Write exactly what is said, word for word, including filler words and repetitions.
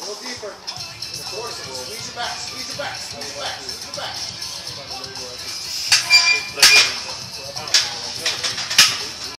little deeper. Force it. Squeeze your back. Squeeze your back. Squeeze your back. Squeeze your back.